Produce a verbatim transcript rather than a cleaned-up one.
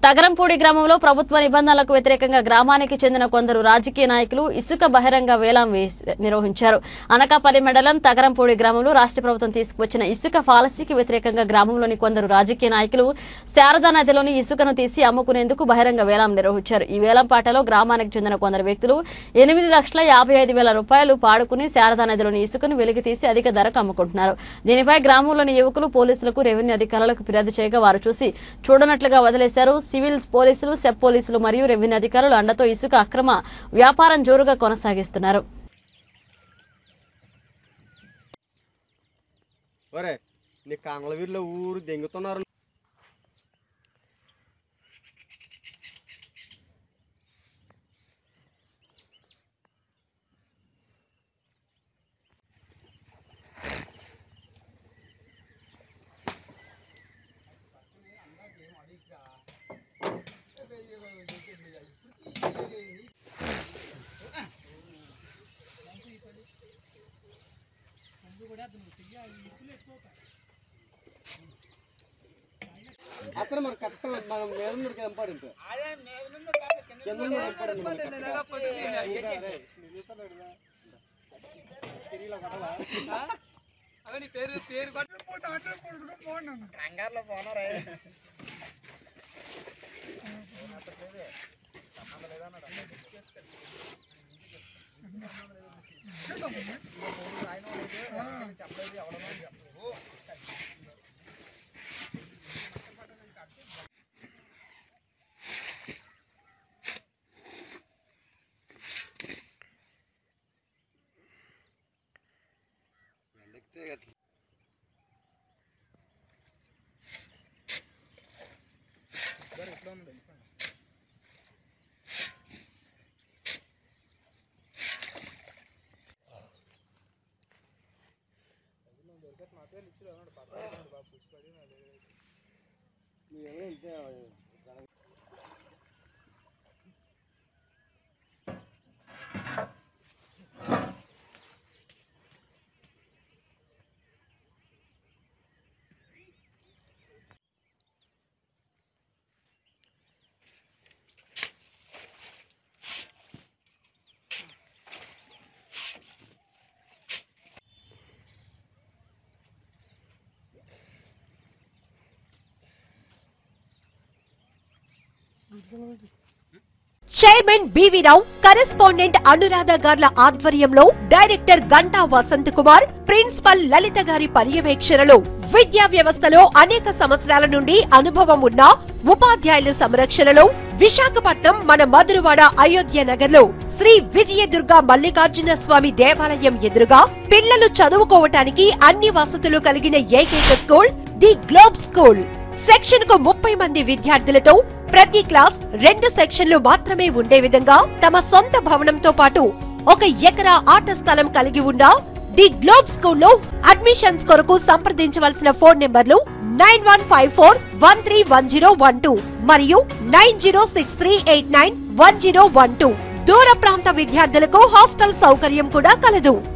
తగరంపూడి గ్రామంలో ప్రభుత్వ నిబంధనలకు వ్యతిరేకంగా గ్రామానికి చెందిన కొందరు రాజకీయ నాయకులు ఇసుక బహిరంగ వేలం నిర్వహించారు. అనకాపల్లి మండలం తగరంపూడి గ్రామంలో రాష్ట్ర ప్రభుత్వం తీసుకువచ్చిన ఇసుక పాలసీకి వ్యతిరేకంగా గ్రామంలోని కొందరు రాజకీయ నాయకులు శారదా నదిలోని ఇసుకను తీసి అమ్ముకునేందుకు బహిరంగ వేలం నిర్వహించారు. ఈ వేలం పాటలో గ్రామానికి చెందిన కొందరు వ్యక్తులు ఎనిమిది లక్షల యాభై ఐదు వేల రూపాయలు పాడుకుని శారదా నదిలోని ఇసుకను వెలికి తీసి అధిక ధరకు అమ్ముకుంటున్నారు. దీనిపై గ్రామంలోని యువకులు పోలీసులకు రెవెన్యూ అధికారులకు ఫిర్యాదు చేయగా వారు చూసి చూడనట్లుగా వదిలేశారు. సివిల్ పోలీసులు, సెబ్ పోలీసులు మరియు రెవెన్యూ అధికారులు అండతో ఇసుక అక్రమ వ్యాపారం జోరుగా కొనసాగిస్తున్నారు. అతను మన కట్ట మనం మీద నుండి ఎంపడింది కింద నుండి ఎంపడింది అవని పేరు పేరు కొట్టుపోతా అట్లా కొడుకు పోన్నాను కంగారులో పోనారే చెప్పలేదు ఎవడనో చెప్పు chairman BV Rao, correspondent Anuradha గార్ల ఆధ్వర్యంలో డైరెక్టర్ గంటా వసంత్ కుమార్, ప్రిన్సిపల్ లలిత గారి పర్యవేక్షణలో విద్యా వ్యవస్థలో అనేక సంవత్సరాల నుండి అనుభవం ఉన్న ఉపాధ్యాయుల సంరక్షణలో విశాఖపట్నం మన మధురవాడ అయోధ్య నగర్ లో శ్రీ విజయదుర్గ మల్లికార్జున స్వామి దేవాలయం ఎదురుగా పిల్లలు చదువుకోవటానికి అన్ని వసతులు కలిగిన ఏకైక school the globe school. Section కు ముప్పై మంది విద్యార్థులతో ప్రతి క్లాస్ రెండు సెక్షన్లు మాత్రమే ఉండే విధంగా తమ సొంత భవనంతో పాటు ఒక ఎకరా ఆట స్థలం కలిగి ఉన్న ది గ్లోబ్ స్కూల్లో అడ్మిషన్స్ కొరకు సంప్రదించవలసిన ఫోన్ నెంబర్లు nine one five four one three one zero one two మరియు nine zero six three eight nine one zero one two. దూర ప్రాంత విద్యార్థులకు హాస్టల్ సౌకర్యం కూడా కలదు.